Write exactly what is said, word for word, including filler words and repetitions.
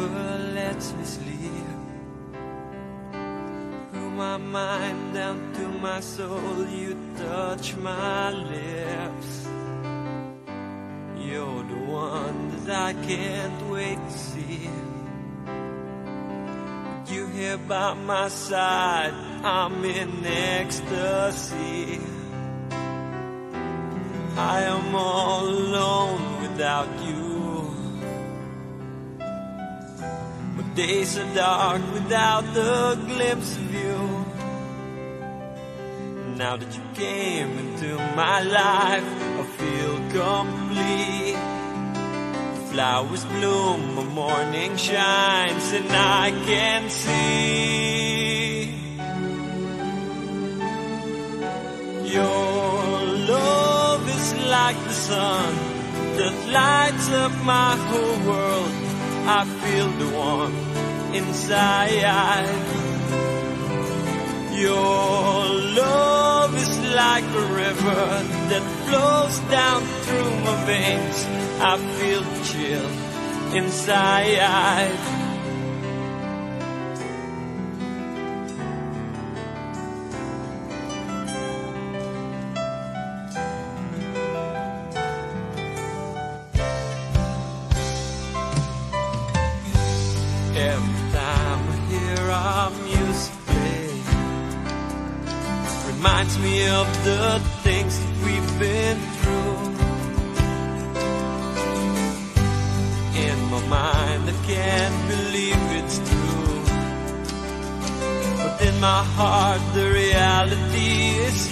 never lets me sleep. Through my mind down to my soul, you touch my lips. You're the one that I can't wait to see. You here by my side, I'm in ecstasy. I am all alone without you. My days are dark without the glimpse of you. Now that you came into my life, I feel complete. Flowers bloom, the morning shines, and I can see your love is like the sun that lights up my whole world. I feel the warmth inside. Your love is like a river that flows down through my veins. I feel the chill inside. Every time I hear our music play, reminds me of the things that we've been through. In my mind I can't believe it's true, but in my heart the reality is